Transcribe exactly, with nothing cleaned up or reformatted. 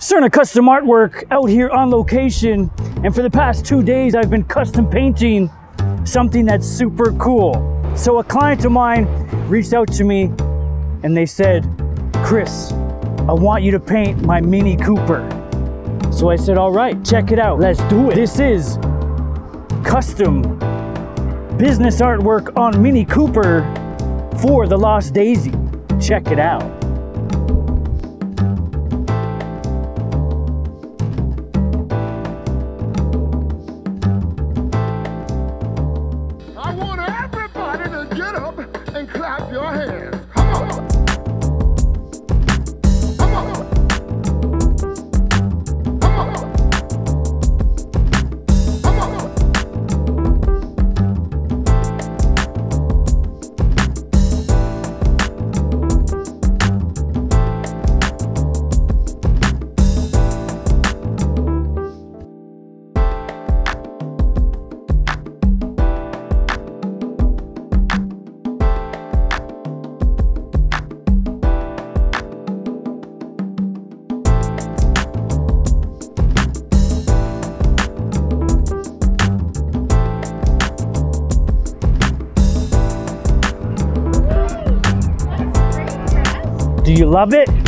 Cerna Custom Artwork out here on location, and for the past two days I've been custom painting something that's super cool. So a client of mine reached out to me and they said, Chris, I want you to paint my Mini Cooper. So I said, all right, check it out, let's do it. This is custom business artwork on Mini Cooper for the Lost Daisy. Check it out. I want everybody to get up and clap your hands. Come on. Come on. Come on. Come on. Do you love it?